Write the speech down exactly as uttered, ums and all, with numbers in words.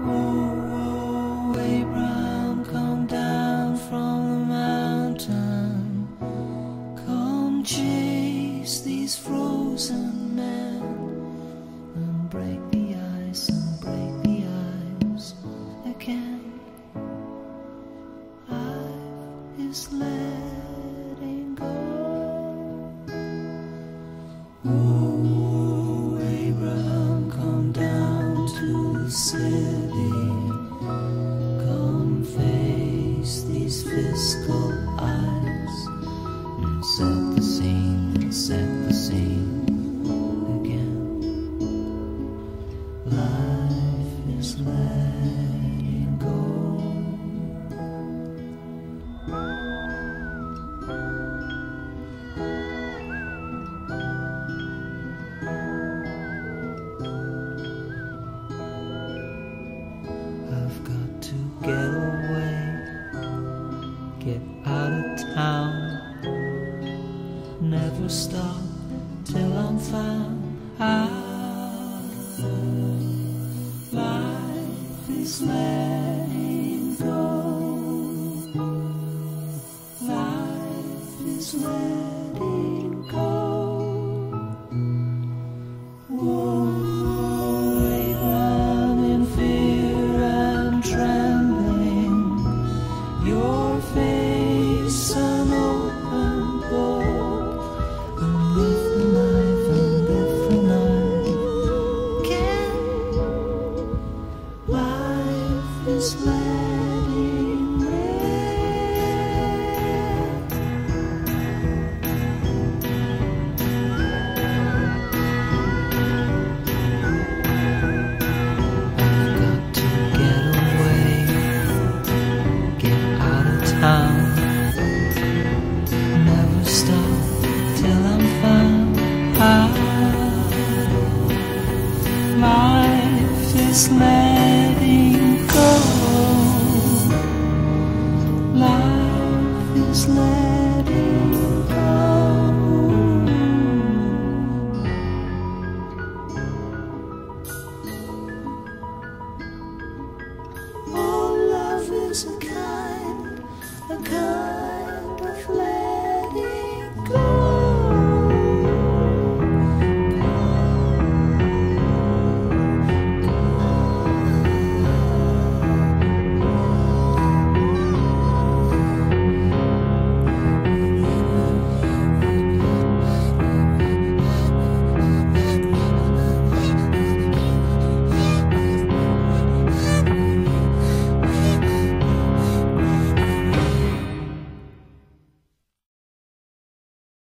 Oh, Abraham, come down from the mountain, come chase these frozen men, and break the ice and break the ice again. Life is letting go. Oh, Abraham, come down to the city, come face these fiscal eyes, and set the scene, set the scene again. Life is letting go. I've got to get away, get out of town, never stop till I'm found out. Life is letting go. Life is letting go. Whoa. Your face an open book, and lift the knife and lift the knife again. Life is letting rip. I've got to get away, never stop till I'm found out. Life is letting go. Life is letting go. Oh, love is a kind